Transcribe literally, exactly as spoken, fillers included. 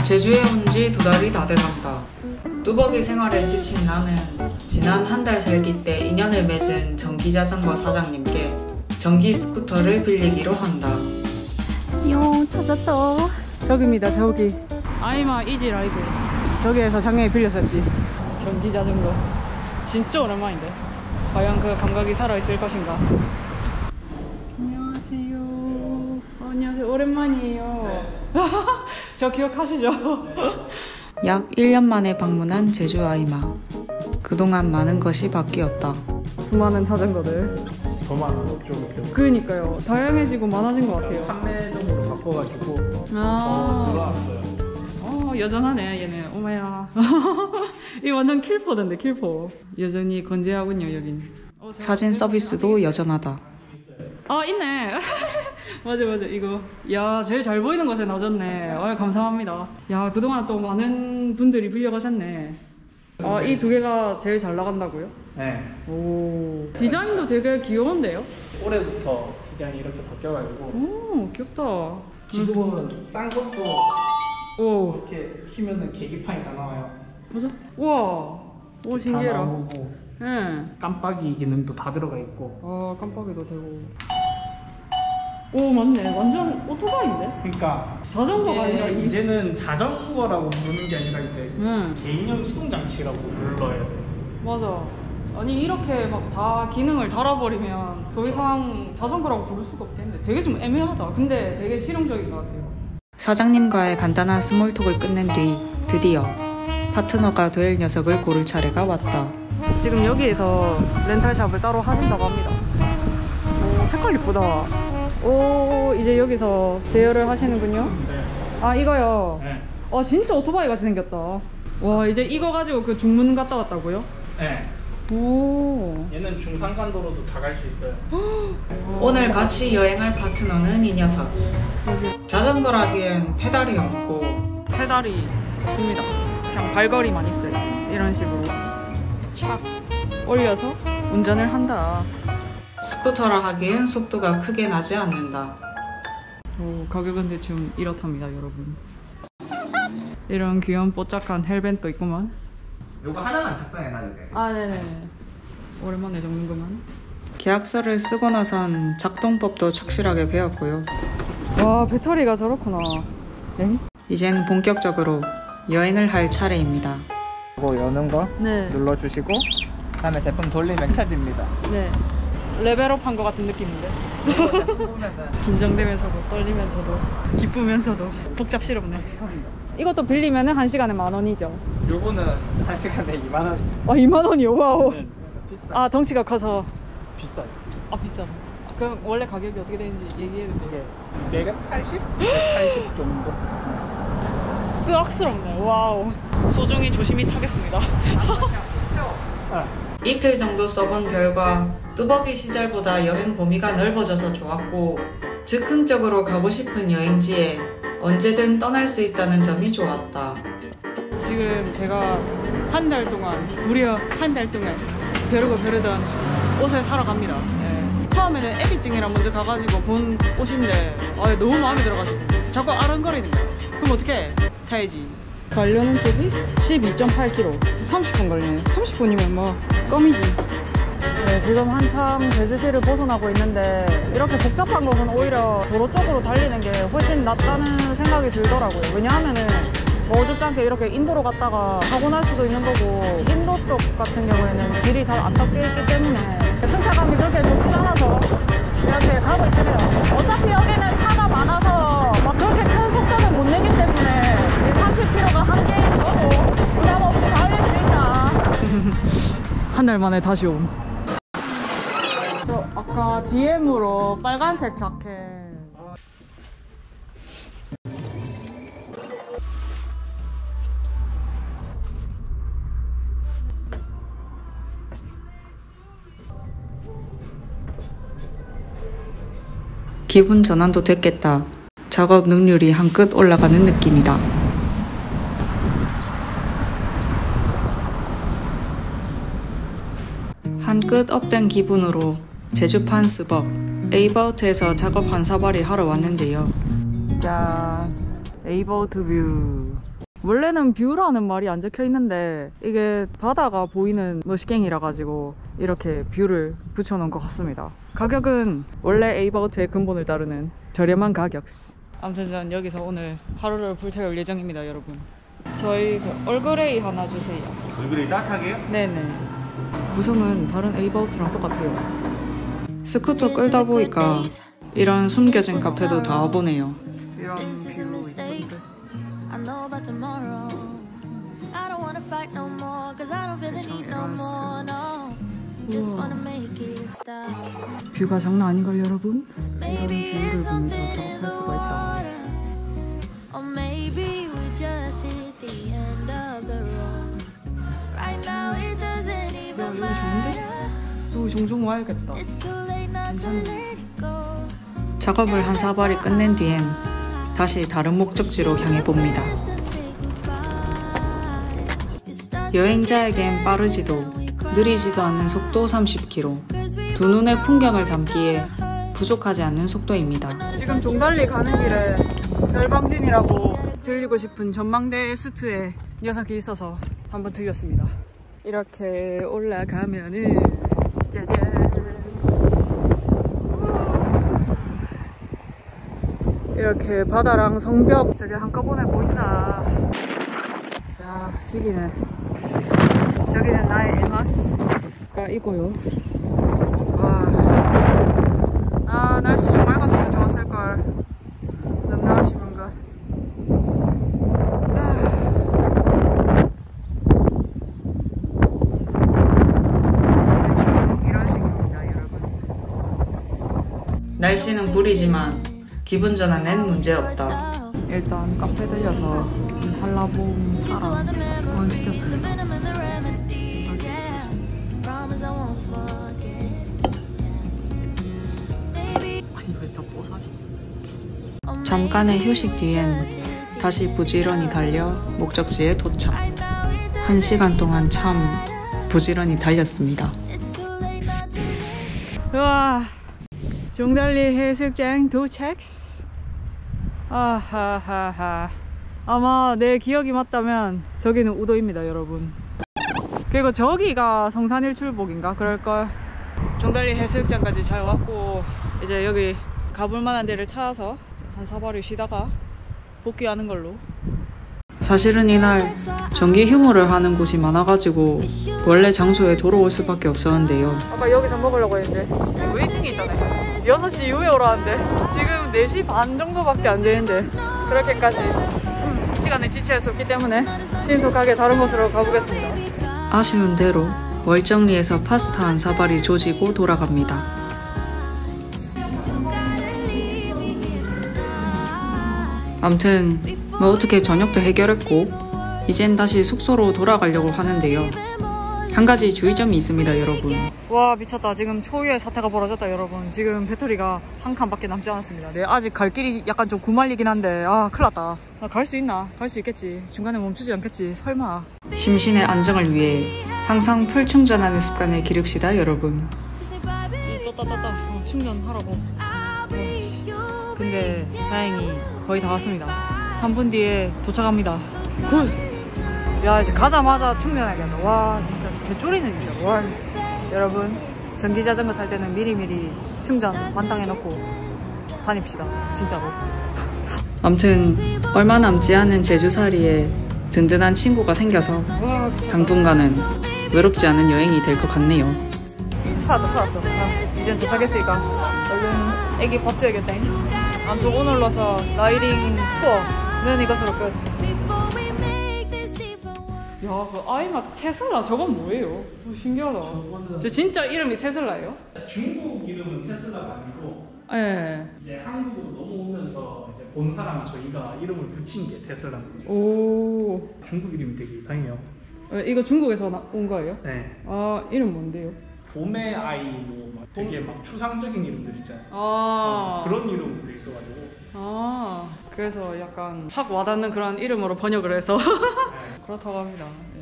제주에 온 지 두 달이 다 돼간다. 뚜벅이 생활에 지친 나는 지난 한 달 살기 때 인연을 맺은 전기자전거 사장님께 전기 스쿠터를 빌리기로 한다. 요 찾았다. 저기입니다. 저기 아이마 이지 라이브. 저기에서 작년에 빌렸었지. 전기자전거 진짜 오랜만인데 과연 그 감각이 살아있을 것인가. 안녕하세요. 어, 안녕하세요. 오랜만이에요. 네. 저 기억하시죠? 네. 약 일 년 만에 방문한 제주 아이마. 그동안 많은 것이 바뀌었다. 수많은 자전거들. 더 많아졌죠. 좀. 그러니까요. 다양해지고 많아진 것 같아요. 판매용으로 바꿔가지고 아 더 들어왔어요. 어 여전하네 얘는. 오마야. 이 완전 킬포던데 킬포. 여전히 건재하군요 여긴. 어, 사진 서비스도 여전하다. 아 있네. 맞아 맞아 이거. 야 제일 잘 보이는 곳에 놔줬네. 어, 감사합니다. 야 그동안 또 많은 분들이 빌려가셨네. 아 이 두 개가 제일 잘 나간다고요? 네. 오 디자인도 되게 귀여운데요? 올해부터 디자인이 이렇게 바뀌어가지고. 오 귀엽다. 지금은 싼 것도 오 이렇게 키면은 계기판이 다 나와요. 맞아? 우와 오 신기해라. 다 나오고 예. 깜빡이 기능도 다 들어가 있고. 아 깜빡이도 되고. 오 맞네. 완전 오토바이인데? 그러니까 자전거가 아니라 이... 이제는 자전거라고 부르는 게 아니라 이제 응. 개인형 이동 장치라고 불러야 돼. 맞아. 아니 이렇게 막 다 기능을 달아버리면 더 이상 자전거라고 부를 수가 없겠는데 되게 좀 애매하다. 근데 되게 실용적인 것 같아요. 사장님과의 간단한 스몰톡을 끝낸 뒤 드디어 파트너가 될 녀석을 고를 차례가 왔다. 지금 여기에서 렌탈샵을 따로 하신다고 합니다. 오 색깔 이쁘다. 오 이제 여기서 대여를 하시는군요. 네. 아 이거요? 네. 어 진짜 오토바이 같이 생겼다. 와 이제 이거 가지고 그 중문 갔다 왔다고요? 네. 오 얘는 중산간도로도 다 갈 수 있어요. 오늘 같이 여행할 파트너는 이 녀석. 자전거라기엔 페달이 없고 페달이 없습니다. 그냥 발걸이만 있어요. 이런 식으로 착 올려서 운전을 한다. 스쿠터라 하기엔 속도가 크게 나지 않는다. 오, 가격은 대충 이렇답니다 여러분. 이런 귀여운 뽀짝한 헬벤도 있구만. 요거 하나만 작성해 놔주세요. 아 네네. 오랜만에 적는구만. 계약서를 쓰고 나선 작동법도 착실하게 배웠고요. 와 배터리가 저렇구나. 네? 이젠 본격적으로 여행을 할 차례입니다. 이거 여는 거 네. 눌러주시고 다음에 제품 돌리면 켜집니다. 네. 레벨업 한 것 같은 느낌인데. 긴장되면서도 떨리면서도 기쁘면서도 복잡스럽네. 이것도 빌리면 한 시간에 만 원이죠? 요거는 한 시간에 이만 원. 아 이만 원이요? 와우. 비싸. 아 덩치가 커서. 비싸요. 아 비싸. 아, 그럼 원래 가격이 어떻게 되는지 얘기해도 돼요? 이게 백팔십? 백팔십 정도. 뜨악스럽네. 와우. 소중히 조심히 타겠습니다. 이틀 정도 써본 결과 뚜벅이 시절보다 여행 범위가 넓어져서 좋았고 즉흥적으로 가고 싶은 여행지에 언제든 떠날 수 있다는 점이 좋았다. 지금 제가 한 달 동안 무려 한 달 동안 벼르고 벼르던 옷을 사러 갑니다. 네. 처음에는 애비증이랑 먼저 가가지고 본 옷인데 아, 너무 마음에 들어가지고 자꾸 아른거리는 거야. 그럼 어떡해? 사야지. 가려는 쪽이 십이 점 팔 킬로미터. 삼십 분 걸리네. 삼십 분이면 뭐 껌이지. 네, 지금 한참 제주시를 벗어나고 있는데 이렇게 복잡한 곳은 오히려 도로 쪽으로 달리는 게 훨씬 낫다는 생각이 들더라고요. 왜냐하면은 뭐 어줍잖게 이렇게 인도로 갔다가 사고 날 수도 있는 거고 인도 쪽 같은 경우에는 길이 잘 안 닦여 있기 때문에 승차감이 그렇게 좋진 않아서 이렇게 가고 있으면 어차피 여기는 차가 많아서 막 그렇게 큰 속도는 못 내기 때문에 삼십 킬로미터가 한계인 저도 부담 없이 달릴 수 있다. 한 달 만에 다시 옴. 저 아까 디엠으로 빨간색 자켓 기분 전환도 됐겠다. 작업 능률이 한끗 올라가는 느낌이다. 한끗 업된 기분으로 제주판 스벅 에이바우트에서 작업 한 사발이 하러 왔는데요. 짠. 에이버트 뷰. 원래는 뷰라는 말이 안 적혀 있는데 이게 바다가 보이는 머시갱이라 가지고 이렇게 뷰를 붙여놓은 것 같습니다. 가격은 원래 에이버트의 근본을 따르는 저렴한 가격. 아무튼 전 여기서 오늘 하루를 불태울 예정입니다, 여러분. 저희 그 얼그레이 하나 주세요. 얼굴이 딱하게요? 네네. 구성은 다른 에이버트랑 똑같아요. 스쿠터 끌다 보니까 이런 숨겨진 카페도 다 와보네요. 이런 뷰 있는데. I know about tomorrow. I don't wanna fight no more, cause I don't feel the need no more, no. Just wanna make it stop. 뷰가 장난 아닌걸 여러분? 이런 Maybe 뷰를 it's 보면서 something 할 in the 수가 있다. water. Or maybe we just hit the end of the road. Right now it doesn't 야, even 여기 matter. 좋은데? 여기 종종 와야겠다. It's too late not to let it go. 작업을 한 사발이 끝낸 뒤엔 다시 다른 목적지로 향해 봅니다. 여행자에겐 빠르지도 느리지도 않는 속도 삼십 킬로미터. 두 눈의 풍경을 담기에 부족하지 않는 속도입니다. 지금 종달리 가는 길에 별방진이라고 들리고 싶은 전망대 스트에 녀석이 있어서 한번 들렸습니다. 이렇게 올라가면은 짜잔, 이렇게 바다랑 성벽 저기 한꺼번에 보인다. 야, 지기네. 저기는 나의 에마스가 이고요. 와, 아, 날씨 좀 맑았으면 좋았을걸. 너무나 아쉬운 것. 대충 이런 식입니다, 여러분. 날씨는 구리지만 기분 전환엔 문제없다. 일단 카페 들려서 한라봉 사랑 스콘 시켰습니다. 아니 왜 다 뽀사지? 잠깐의 휴식 뒤엔 다시 부지런히 달려 목적지에 도착. 한 시간 동안 참 부지런히 달렸습니다. 우와, 종달리 해수욕장 도착. 아하하하. 아마 내 기억이 맞다면 저기는 우도입니다, 여러분. 그리고 저기가 성산일출봉인가 그럴걸. 종달리 해수욕장까지 잘 왔고 이제 여기 가볼 만한 데를 찾아서 한 사발을 쉬다가 복귀하는 걸로. 사실은 이날 전기 휴무를 하는 곳이 많아가지고 원래 장소에 돌아올 수밖에 없었는데요. 아까 여기서 먹으려고 했는데 웨이팅이 있다네. 여섯 시 이후에 오라는데 지금 네 시 반 정도밖에 안 되는데 그렇게까지 음, 시간에 지체할 수 없기 때문에 신속하게 다른 곳으로 가보겠습니다. 아쉬운 대로 월정리에서 파스타 한 사발이 조지고 돌아갑니다. 암튼 뭐 어떻게 저녁도 해결했고 이젠 다시 숙소로 돌아가려고 하는데요. 한 가지 주의점이 있습니다, 여러분. 와, 미쳤다. 지금 초유의 사태가 벌어졌다, 여러분. 지금 배터리가 한 칸밖에 남지 않았습니다. 네, 아직 갈 길이 약간 좀 구말리긴 한데 아, 큰일 났다. 아, 갈 수 있나? 갈 수 있겠지. 중간에 멈추지 않겠지. 설마. 심신의 안정을 위해 항상 풀 충전하는 습관을 기릅시다, 여러분. 떴다 떴다. 어, 충전하라고. 근데 다행히 거의 다 왔습니다. 삼 분 뒤에 도착합니다. 굿! 야, 이제 가자마자 충전해야겠다. 와, 진짜 개쫄이네, 진짜. 와. 여러분, 전기자전거 탈 때는 미리미리 충전 만땅에 넣고 다닙시다. 진짜로. 암튼 얼마 남지 않은 제주살이에 든든한 친구가 생겨서 당분간은 외롭지 않은 여행이 될 것 같네요. 찾았다, 찾았어. 아, 이제 도착했으니까 얼른 애기 밥 줘야겠다. 아무튼 오늘로서 라이딩 투어는 이것으로 끝. 야, 그 아이마 테슬라 저건 뭐예요? 오, 신기하다. 저 진짜 이름이 테슬라예요? 중국 이름은 테슬라가 아니고 네. 이제 한국으로 넘어오면서 이제 본사랑 저희가 이름을 붙인 게 테슬라입니다. 오. 중국 이름이 되게 이상해요. 에, 이거 중국에서 나, 온 거예요? 네. 아, 이름 뭔데요? 봄의 아이 뭐막 되게 막 추상적인 이름들 있잖아요. 아. 어, 그런 이름으로 있어가지고. 아, 그래서 약간 확 와닿는 그런 이름으로 번역을 해서 네. 그렇다고 합니다.